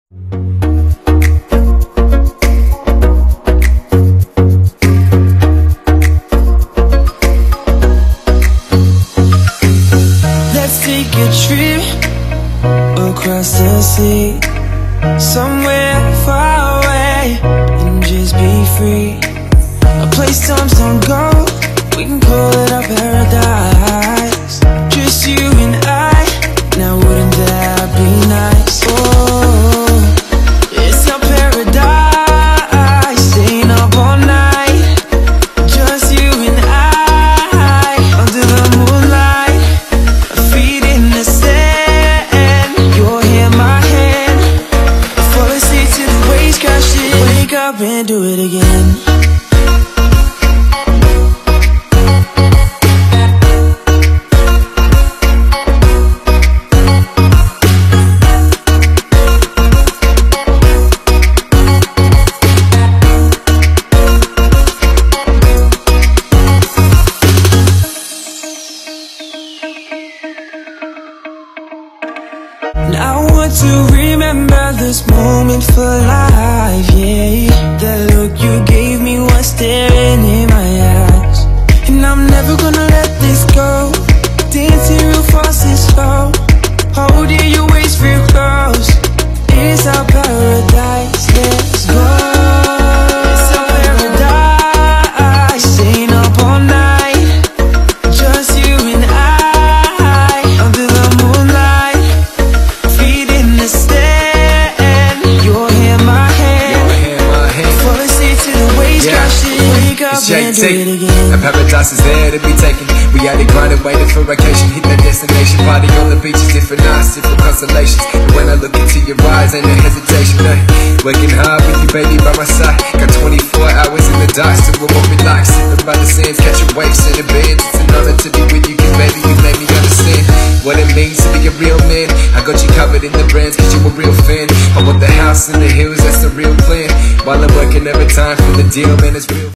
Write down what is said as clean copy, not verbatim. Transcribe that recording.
Let's take a trip across the sea, somewhere far away, and just be free. A place times don't go, we can call it our paradise. Just you and I, now wouldn't that be nice? Oh, it's our paradise, staying up all night. Just you and I, under the moonlight, feet in the sand, your hair, my hand. Fall asleep to the waves crashing, wake up and do it again. Now I want to remember this moment for life, yeah. That look you gave me was staring in my eyes, and I'm never gonna let this go. Dancing real fast and slow, holding your waist real close. It's our paradise, let's go. It's our paradise, staying up all night. Just you and I, under the moonlight, feet in the sand, your hair, my hand. Fall asleep to the waves crashing, wake up and do it again. A paradise is there to be taken. We had it grinding, waiting for vacation. Hit that destination, party on the beaches, different nights, different constellations. And when I look into your eyes, ain't no hesitation, working hard with you, baby, by my side. Got 24 hours in the dark, still what we like. Sitting by the sands, catching waves in the bed. It's an honor to be with you, cause baby, you made me understand what it means to be a real man. I got you covered in the brands, cause you a real fan. I want the house in the hills, that's the real plan. While I'm working every time for the deal, man, it's real.